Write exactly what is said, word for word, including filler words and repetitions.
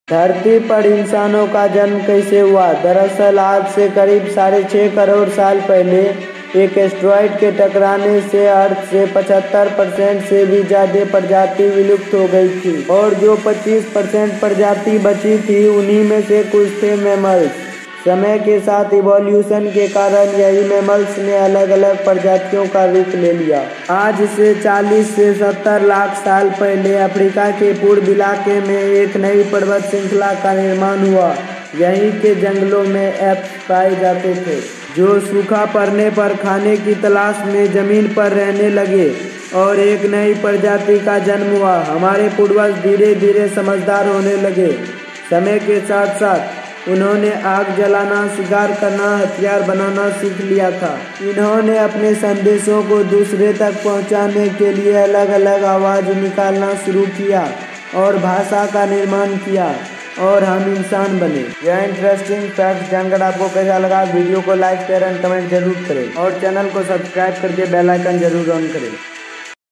धरती पर इंसानों का जन्म कैसे हुआ? दरअसल आज से करीब साढ़े छः करोड़ साल पहले एक एस्टेरॉयड के टकराने से अर्थ से पचहत्तर परसेंट से भी ज़्यादा प्रजाति विलुप्त हो गई थी और जो पच्चीस परसेंट प्रजाति बची थी उन्हीं में से कुछ थे मैमल्स। समय के साथ इवोल्यूशन के कारण यही मैमल्स ने अलग अलग प्रजातियों का रूप ले लिया। आज से चालीस से सत्तर लाख साल पहले अफ्रीका के पूर्व इलाके में एक नई पर्वत श्रृंखला का निर्माण हुआ। यहीं के जंगलों में एप्स पाए जाते थे जो सूखा पड़ने पर खाने की तलाश में जमीन पर रहने लगे और एक नई प्रजाति का जन्म हुआ। हमारे पूर्वज धीरे धीरे समझदार होने लगे। समय के साथ साथ उन्होंने आग जलाना, शिकार करना, हथियार बनाना सीख लिया था। इन्होंने अपने संदेशों को दूसरे तक पहुंचाने के लिए अलग अलग आवाज़ निकालना शुरू किया और भाषा का निर्माण किया और हम इंसान बने। यह इंटरेस्टिंग फैक्ट जानकर आपको कैसा लगा? वीडियो को लाइक, शेयर एंड कमेंट जरूर करें और चैनल को सब्सक्राइब करके बेल आइकन जरूर ऑन करें।